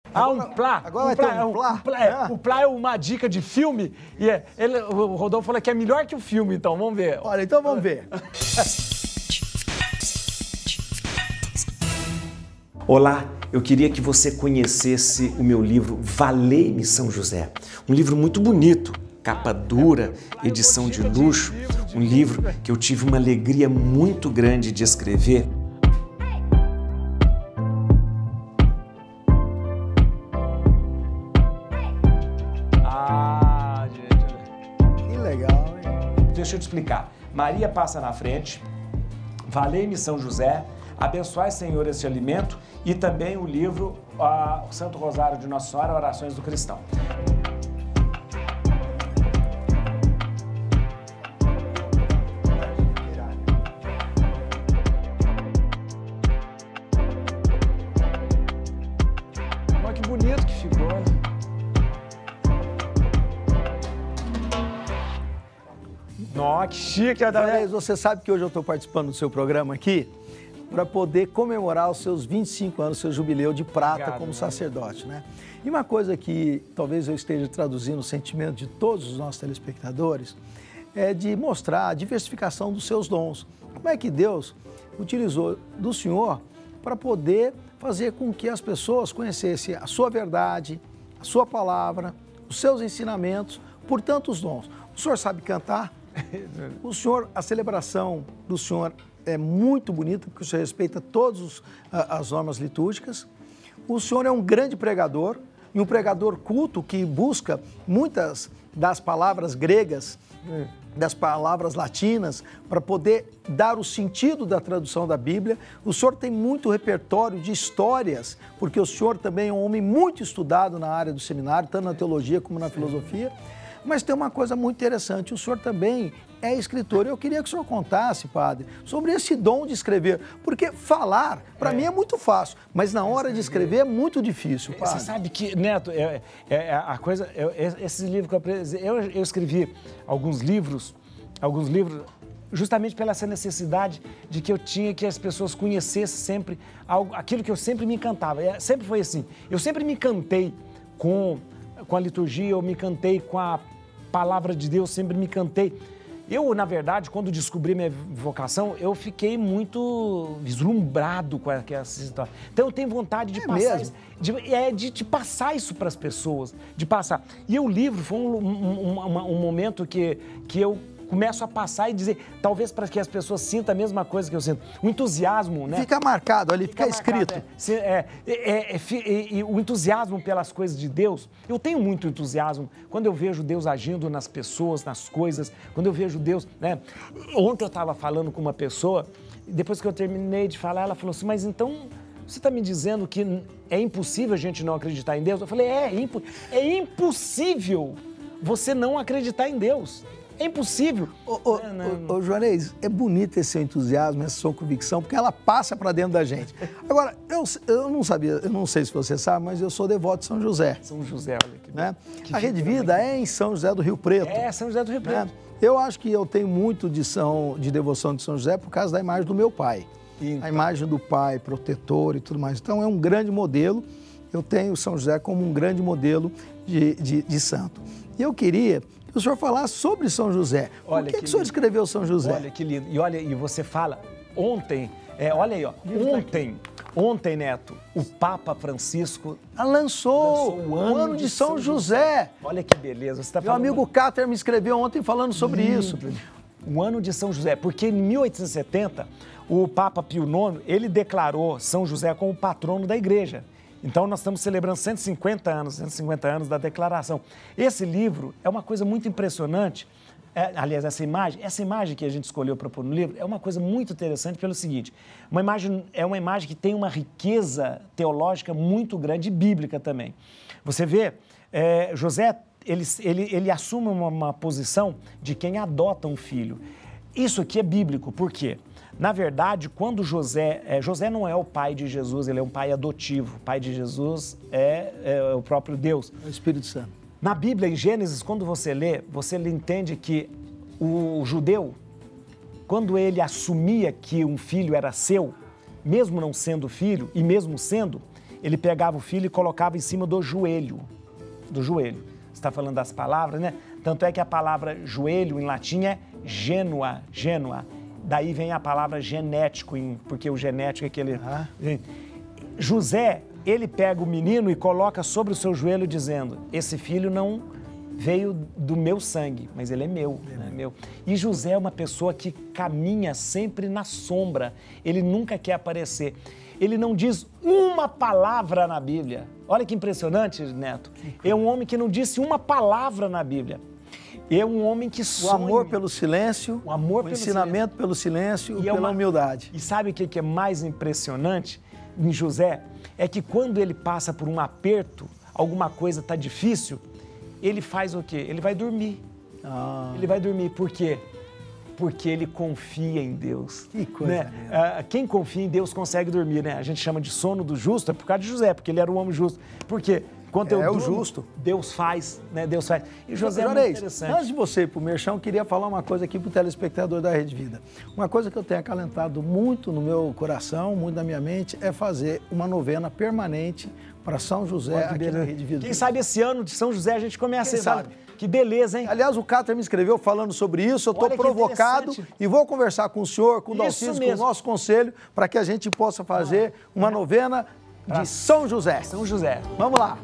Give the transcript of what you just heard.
Um plá. Agora vai ter um plá. O plá é uma dica de filme e o Rodolfo falou que é melhor que o filme, então vamos ver. Olha, então vamos ver. Olá, eu queria que você conhecesse o meu livro Valei-me São José. Um livro muito bonito, capa dura, edição de luxo. Um livro que eu tive uma alegria muito grande de escrever. Que legal, hein? Deixa eu te explicar. Maria passa na frente, Valei-me São José, Abençoai, Senhor, este alimento, e também o livro o Santo Rosário de Nossa Senhora, Orações do Cristão. Olha que bonito que ficou, né? Nossa, que chique. Aliás, você sabe que hoje eu estou participando do seu programa aqui para poder comemorar os seus 25 anos, seu jubileu de prata como sacerdote, né? E uma coisa que talvez eu esteja traduzindo o sentimento de todos os nossos telespectadores é de mostrar a diversificação dos seus dons. Como é que Deus utilizou do Senhor para poder fazer com que as pessoas conhecessem a sua verdade, a sua palavra, os seus ensinamentos, por tantos dons. O senhor sabe cantar? O senhor, a celebração do senhor é muito bonita, porque o senhor respeita todas as normas litúrgicas. O senhor é um grande pregador, e um pregador culto que busca muitas das palavras gregas, das palavras latinas, para poder dar o sentido da tradução da Bíblia. O senhor tem muito repertório de histórias, porque o senhor também é um homem muito estudado na área do seminário, tanto na teologia como na filosofia. Mas tem uma coisa muito interessante, o senhor também é escritor. Eu queria que o senhor contasse, padre, sobre esse dom de escrever, porque falar, para mim, é muito fácil, mas na hora de escrever é muito difícil, padre. Você sabe que, Neto, esses livros que eu apresentei, eu escrevi alguns livros justamente pela essa necessidade de que eu tinha que as pessoas conhecessem sempre aquilo que eu sempre me encantava. Sempre foi assim, eu sempre me encantei com a liturgia, eu me encantei com a palavra de Deus, sempre me encantei. Eu, na verdade, quando descobri minha vocação, eu fiquei muito vislumbrado com essa situação. Então eu tenho vontade de passar isso, de passar isso para as pessoas, de passar. E o livro foi um momento que eu começo a passar e dizer, talvez para que as pessoas sintam a mesma coisa que eu sinto. O entusiasmo, né? Fica marcado ali, fica escrito. E o entusiasmo pelas coisas de Deus, eu tenho muito entusiasmo quando eu vejo Deus agindo nas pessoas, nas coisas, quando eu vejo Deus, né? Ontem eu estava falando com uma pessoa, depois que eu terminei de falar, ela falou assim, mas então você está me dizendo que é impossível a gente não acreditar em Deus? Eu falei, é impossível você não acreditar em Deus. É impossível. Ô, Juarez, é bonito esse seu entusiasmo, essa sua convicção, porque ela passa para dentro da gente. Agora, eu não sabia, eu não sei se você sabe, mas eu sou devoto de São José. São José, olha que né? A Rede Vida é em São José do Rio Preto. É, São José do Rio Preto. Né? Eu acho que eu tenho muito de devoção de São José por causa da imagem do meu pai. Então. A imagem do pai, protetor e tudo mais. Então, é um grande modelo. Eu tenho São José como um grande modelo de santo. E eu queria que o senhor falasse sobre São José. Por que o senhor escreveu São José? Olha que lindo. E você fala, ontem, olha aí, ó, ontem, Neto, o Papa Francisco lançou o ano de São José. Olha que beleza. Você tá falando... Meu amigo Cáter me escreveu ontem falando sobre isso. O ano de São José, porque em 1870, o Papa Pio IX, ele declarou São José como patrono da igreja. Então, nós estamos celebrando 150 anos da declaração. Esse livro é uma coisa muito impressionante. Aliás, essa imagem que a gente escolheu para pôr no livro é uma coisa muito interessante pelo seguinte. É uma imagem que tem uma riqueza teológica muito grande e bíblica também. Você vê, José, ele assume uma posição de quem adota um filho. Isso aqui é bíblico, por quê? Na verdade, quando José não é o pai de Jesus, ele é um pai adotivo. O pai de Jesus é o próprio Deus. É o Espírito Santo. Na Bíblia, em Gênesis, quando você lê entende que o judeu, quando ele assumia que um filho era seu, mesmo não sendo filho, e mesmo sendo, ele pegava o filho e colocava em cima do joelho. Do joelho. Você está falando das palavras, né? Tanto é que a palavra joelho em latim é gênua, gênua. Daí vem a palavra genético, porque o genético é aquele... José, ele pega o menino e coloca sobre o seu joelho dizendo, esse filho não veio do meu sangue, mas ele é meu, né? Meu. E José é uma pessoa que caminha sempre na sombra, ele nunca quer aparecer. Ele não diz uma palavra na Bíblia. Olha que impressionante, Neto. É um homem que não disse uma palavra na Bíblia. É um homem que sonha. O amor pelo silêncio, o amor pelo ensinamento pelo silêncio e pela humildade. E sabe o que é mais impressionante em José? É que quando ele passa por um aperto, alguma coisa está difícil, ele faz o quê? Ele vai dormir. Ele vai dormir. Por quê? Porque ele confia em Deus. Que coisa, né? Quem confia em Deus consegue dormir, né? A gente chama de sono do justo, é por causa de José, porque ele era um homem justo. Por quê? Quando eu durmo, o justo. Deus faz, né? Deus faz. E José é muito interessante. Antes de você ir para o Merchão, eu queria falar uma coisa aqui para o telespectador da Rede Vida. Uma coisa que eu tenho acalentado muito no meu coração, muito na minha mente, é fazer uma novena permanente para São José aqui na Rede Vida. Quem sabe esse ano de São José a gente começa, sabe? Que beleza, hein? Aliás, o Cáter me escreveu falando sobre isso, eu estou provocado e vou conversar com o senhor, com o Dalciso, com o nosso conselho, para que a gente possa fazer uma novena de São José. São José. Vamos lá.